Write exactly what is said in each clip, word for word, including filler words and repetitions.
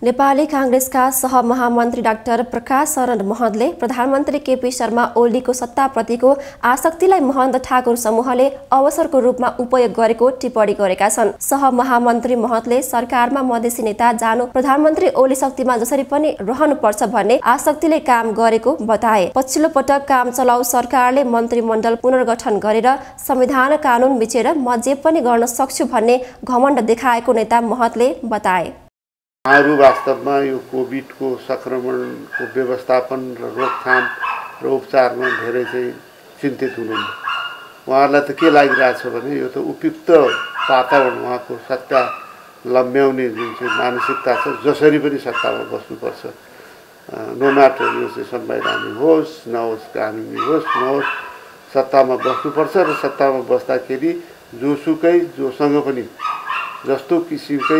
नेपाली कांग्रेसका सहमहामन्त्री डाक्टर प्रकाश शरण महतले प्रधानमन्त्री केपी शर्मा ओलीको सत्ताप्रतिको आसक्तिलाई महन्त ठाकुर समूहले अवसरको रूपमा उपयोग गरेको टिप्पणी गरेका छन्। सहमहामन्त्री महतले सरकारमा मधेसी नेता जानु प्रधानमन्त्री ओली शक्तिमा जसरी पनि रहनुपर्छ भन्ने आसक्तिले काम गरेको बताए। पछिल्लो पटक काम चलाउ सरकारले मन्त्रीमण्डल पुनर्गठन गरेर संविधान कानून मिचेर म जे पनि गर्न सक्छु भन्ने घमण्ड देखाएको नेता महतले बताए। उहाँहरू वास्तवमा यो कोभिडको संक्रमणको व्यवस्थापन र रोकथाम र उपचारमा धेरै चाहिँ चिन्तित हुनुहुन्न। उहाँहरूलाई त के लागिरहेछ भने यो त उपयुक्त वातावरण उहाँको सत्ता लम्ब्याउने जुन चाहिँ मानसिकता छ, जसरी पनि सत्तामा बस्नुपर्छ, नो म्याटर यो चाहिँ संवैधानिक होस् नहोस्, कानुनी होस् नहोस्, सत्तामा बस्नुपर्छ र सत्तामा बस्दाखेरि जोसुकै जोसँग पनि जस्तो किसिमकै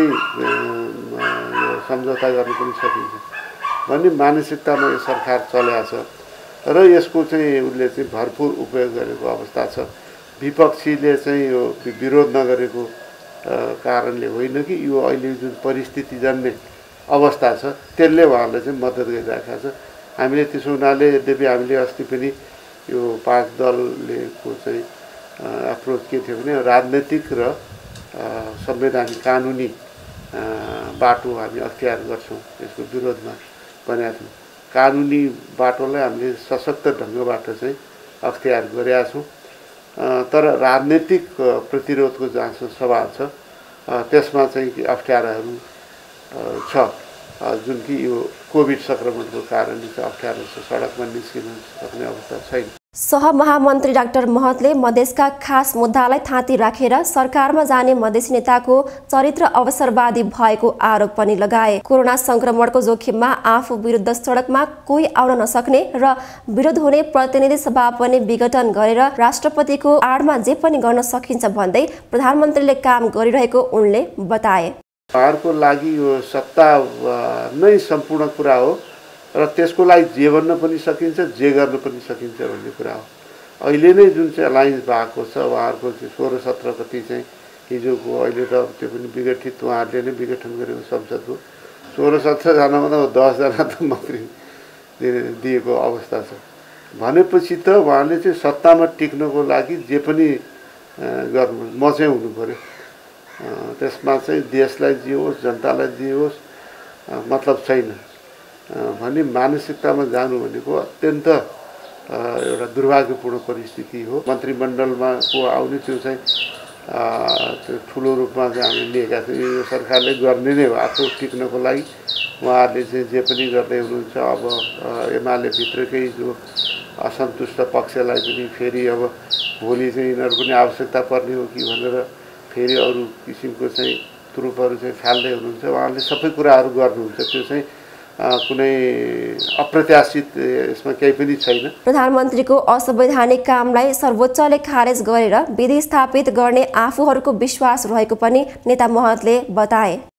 सम्झौता गर्न पनि सकिन्छ भन्ने मानसिकतामा यो सरकार चलेको छ र यसको चाहिँ उसले चाहिँ भरपुर उपयोग गरेको अवस्था छ। विपक्षीले चाहिँ यो विरोध नगरेको कारणले होइन कि यो अहिले जुन परिस्थिति जन्ने अवस्था छ त्यसले उहाँलाई चाहिँ मद्दत गरिरहेको छ। हामीले त्यसो हुनाले यद्यपि हामीले अस्ति पनि यो पाँच दललेको चाहिँ एप्रोच के थियो भने राजनैतिक र संवैधानिक कानुनी बाटो हामी अख्तियार गर्छौँ, यसको विरोधमा भनेका थियौँ। कानुनी बाटोलाई हामीले सशक्त ढङ्गबाट चाहिँ अख्तियार गरेका छौँ, तर राजनैतिक प्रतिरोधको जहाँसम्म सवाल छ त्यसमा चाहिँ अप्ठ्याराहरू छ, जुन कि यो कोभिड संक्रमणको कारणले चाहिँ अप्ठ्यारो छ, सडकमा निस्किन सक्ने अवस्था छैन। सहमहामन्त्री डाक्टर महतले मधेसका खास मुद्दालाई थाती राखेर सरकारमा जाने मधेसी नेताको चरित्र अवसरवादी भएको आरोप पनि लगाए। कोरोना संक्रमणको जोखिममा आफू विरुद्ध सडकमा कोही आउन नसक्ने र विरोध हुने प्रतिनिधि सभा पनि विघटन गरेर राष्ट्रपतिको आडमा जे पनि गर्न सकिन्छ भन्दै प्रधानमन्त्रीले काम गरिरहेको उनले बताए। उहाँहरूको लागि यो सत्ता नै सम्पूर्ण कुरा हो र त्यसको लागि जे भन्न पनि सकिन्छ, जे गर्न पनि सकिन्छ भन्ने कुरा हो। अहिले नै जुन चाहिँ एलायन्स भएको छ उहाँहरूको चाहिँ सोह्र सत्र कति चाहिँ हिजोको, अहिले त त्यो पनि विघटित उहाँहरूले नै विघटन गरेको संसदको सोह्र सत्रजनामा त दसजना त मन्त्री दिएको अवस्था छ भनेपछि त उहाँले चाहिँ सत्तामा टिक्नको लागि जे पनि गर्नु म चाहिँ हुनु पऱ्यो। त्यसमा चाहिँ देशलाई जे होस् जनतालाई जे होस् मतलब छैन भन्ने मानसिकतामा जानु भनेको अत्यन्त एउटा दुर्भाग्यपूर्ण परिस्थिति हो। मन्त्रीमण्डलमा को आउने त्यो चाहिँ त्यो ठुलो रूपमा चाहिँ हामीले लिएका थियौँ। यो सरकारले गर्ने नै हो आफू टिक्नको लागि। उहाँहरूले चाहिँ जे पनि गर्दै हुनुहुन्छ। अब एमाले भित्रकै जो असन्तुष्ट पक्षलाई पनि फेरि अब भोलि चाहिँ यिनीहरू पनि आवश्यकता पर्ने हो कि भनेर फेरि अरू किसिमको चाहिँ तुरुपहरू चाहिँ फाल्दै हुनुहुन्छ। उहाँहरूले सबै कुराहरू गर्नुहुन्छ, त्यो चाहिँ कुनै अप्रत्याशित यसमा केही पनि छैन। प्रधानमन्त्रीको असंवैधानिक कामलाई सर्वोच्चले खारेज गरेर विधि स्थापित गर्ने आफूहरूको विश्वास रहेको पनि नेता महतले बताए।